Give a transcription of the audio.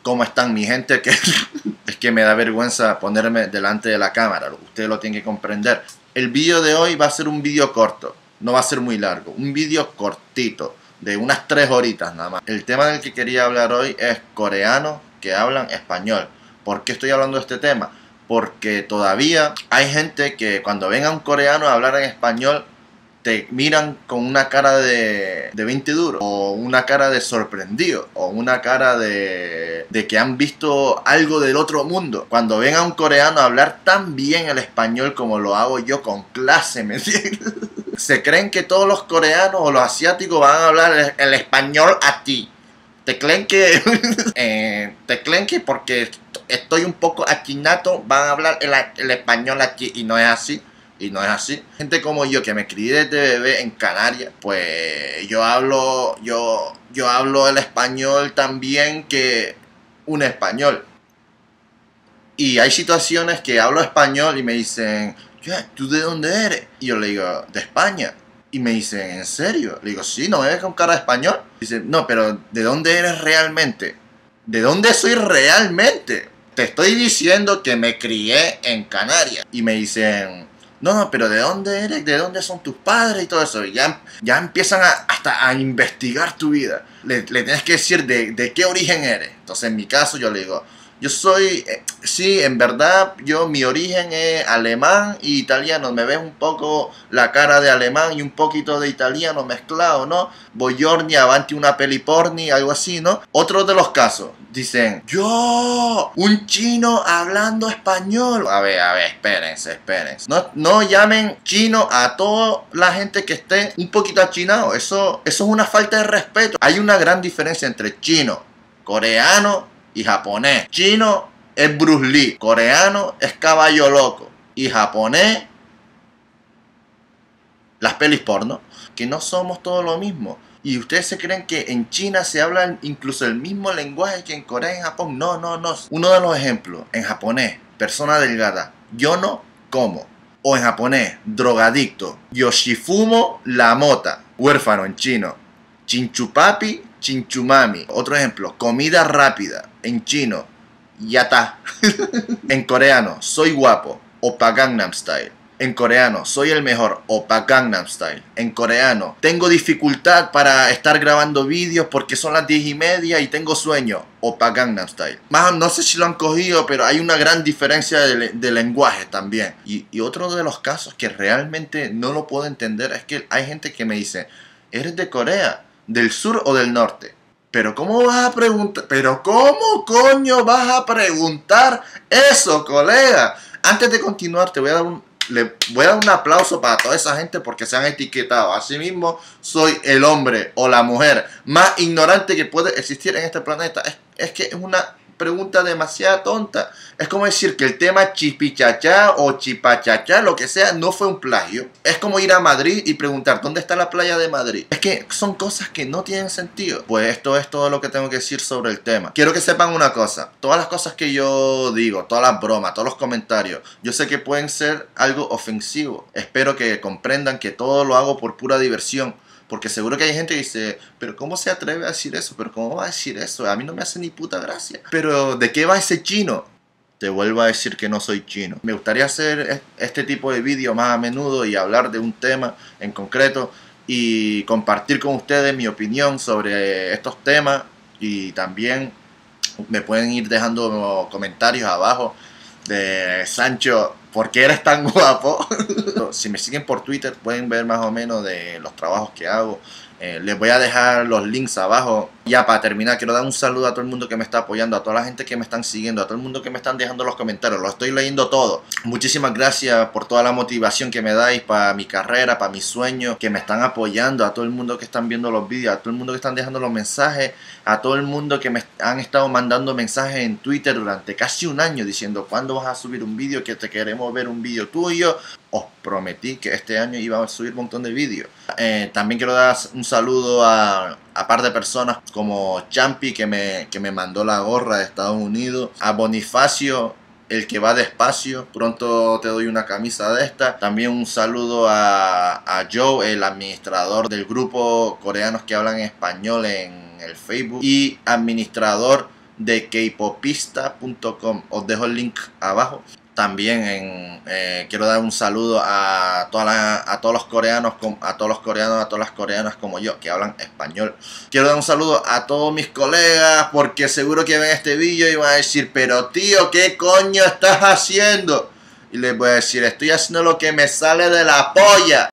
¿Cómo están mi gente? Que es que me da vergüenza ponerme delante de la cámara. Ustedes lo tienen que comprender. El vídeo de hoy va a ser un vídeo corto. No va a ser muy largo. Un vídeo cortito. De unas 3 horitas nada más. El tema del que quería hablar hoy es coreanos que hablan español. ¿Por qué estoy hablando de este tema? Porque todavía hay gente que cuando ven a un coreano a hablar en español te miran con una cara de 20 duros, o una cara de sorprendido, o una cara de que han visto algo del otro mundo. Cuando ven a un coreano hablar tan bien el español como lo hago yo con clase, ¿me entiendes? Se creen que todos los coreanos o los asiáticos van a hablar el español a ti. Te creen que porque estoy un poco achinato van a hablar el español aquí, y no es así. Y no es así. Gente como yo que me crié desde bebé en Canarias, pues yo hablo el español también que un español. Y hay situaciones que hablo español y me dicen, ¿tú de dónde eres? Y yo le digo, de España. Y me dicen, ¿en serio? Le digo, sí, ¿no me ves con cara de español? Dicen, no, pero ¿de dónde eres realmente? ¿De dónde soy realmente? Te estoy diciendo que me crié en Canarias. Y me dicen, no, pero ¿de dónde eres? ¿De dónde son tus padres? Y todo eso. Y ya empiezan hasta a investigar tu vida. Le tienes que decir de qué origen eres. Entonces, en mi caso, yo le digo, yo soy, sí, en verdad, mi origen es alemán y italiano. Me ves un poco la cara de alemán y un poquito de italiano mezclado, ¿no? Buongiorno, avanti una peli porni, algo así, ¿no? Otro de los casos, dicen, yo, un chino hablando español. A ver, espérense. No llamen chino a toda la gente que esté un poquito achinado. Eso es una falta de respeto. Hay una gran diferencia entre chino, coreano y japonés. Chino es Bruce Lee, coreano es Caballo Loco y japonés las pelis porno. Que no somos todo lo mismo. Y ustedes se creen que en China se habla incluso el mismo lenguaje que en Corea y en Japón. No. Uno de los ejemplos, en japonés, persona delgada, yo no como. O en japonés, drogadicto, yoshifumo la mota. Huérfano en chino, chinchupapi, chinchumami. Otro ejemplo, comida rápida. En chino, yata. En coreano, soy guapo. Oppa Gangnam Style. En coreano, soy el mejor. Oppa Gangnam Style. En coreano, tengo dificultad para estar grabando vídeos porque son las 10:30 y tengo sueño. Oppa Gangnam Style. Más no sé si lo han cogido, pero hay una gran diferencia de lenguaje también. Y otro de los casos que realmente no lo puedo entender es que hay gente que me dice, ¿eres de Corea? ¿Del sur o del norte? Pero ¿cómo vas a preguntar? ¿Pero cómo coño vas a preguntar eso, colega? Antes de continuar, le voy a dar un aplauso para toda esa gente porque se han etiquetado. Asimismo, soy el hombre o la mujer más ignorante que puede existir en este planeta. Es que es una pregunta demasiado tonta. Es como decir que el tema chipichachá o chipachachá, lo que sea, no fue un plagio. Es como ir a Madrid y preguntar ¿dónde está la playa de Madrid? Es que son cosas que no tienen sentido. Pues esto es todo lo que tengo que decir sobre el tema. Quiero que sepan una cosa. Todas las cosas que yo digo, todas las bromas, todos los comentarios, yo sé que pueden ser algo ofensivo. Espero que comprendan que todo lo hago por pura diversión. Porque seguro que hay gente que dice, pero ¿cómo se atreve a decir eso? ¿Pero cómo va a decir eso? A mí no me hace ni puta gracia. Pero ¿de qué va ese chino? Te vuelvo a decir que no soy chino. Me gustaría hacer este tipo de vídeo más a menudo y hablar de un tema en concreto y compartir con ustedes mi opinión sobre estos temas. Y también me pueden ir dejando comentarios abajo de Sancho, ¿por qué eres tan guapo? Si me siguen por Twitter pueden ver más o menos de los trabajos que hago. Les voy a dejar los links abajo. Ya para terminar, quiero dar un saludo a todo el mundo que me está apoyando, a toda la gente que me están siguiendo, a todo el mundo que me están dejando los comentarios. Lo estoy leyendo todo. Muchísimas gracias por toda la motivación que me dais para mi carrera, para mis sueños, que me están apoyando, a todo el mundo que están viendo los vídeos, a todo el mundo que están dejando los mensajes, a todo el mundo que me han estado mandando mensajes en Twitter durante casi un año diciendo ¿cuándo vas a subir un vídeo? Que te queremos ver un vídeo tuyo. Os prometí que este año iba a subir un montón de vídeos. También quiero dar un saludo a par de personas como Champi que me mandó la gorra de Estados Unidos, a Bonifacio, el que va despacio, pronto te doy una camisa de esta. También un saludo a Joe, el administrador del grupo Coreanos que hablan español en el Facebook y administrador de kpopista.com. Os dejo el link abajo. También quiero dar un saludo a todos los coreanos, a todas las coreanas como yo que hablan español. Quiero dar un saludo a todos mis colegas porque seguro que ven este vídeo y van a decir, pero tío, ¿qué coño estás haciendo? Y les voy a decir, estoy haciendo lo que me sale de la polla.